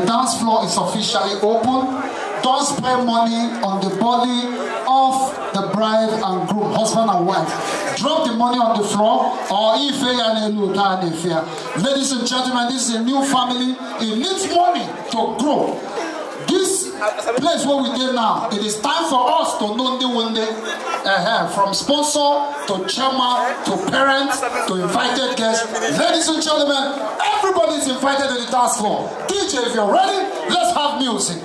dance floor is officially open. Don't spend money on the body of the bride and groom, husband and wife. Drop the money on the floor, or if ladies and gentlemen, this is a new family. It needs money to grow. This place where we did now, it is time for us to know the one day from sponsor to chairman to parents to invited guests. Ladies and gentlemen, everybody is invited to the dance floor. DJ, if you're ready, let's have music.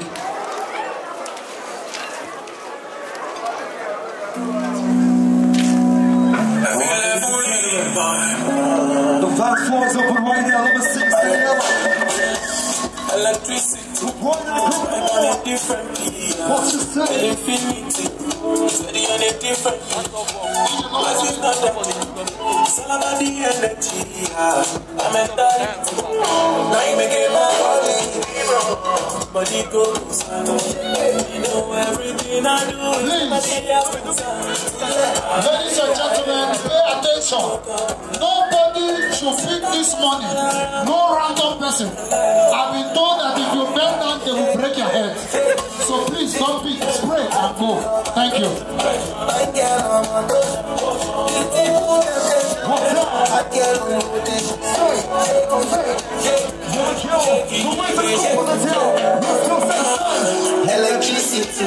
The dance floor is open right now. Let me sing. Electricity, on a different key. What's your say? Infinity, steady on a different key. Life is not that money. It's all about the energy. I'm a daddy. Now you making my body goes. You know everything I do. Ladies and gentlemen, pay attention. Nobody should feed this money. No random person. I've been told that if you bend down, they will break your head. So please don't pick, spray and go. Thank you. Electricity,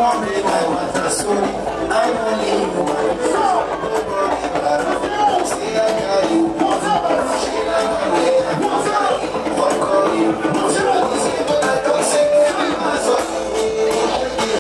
want me, I want a story. I'm only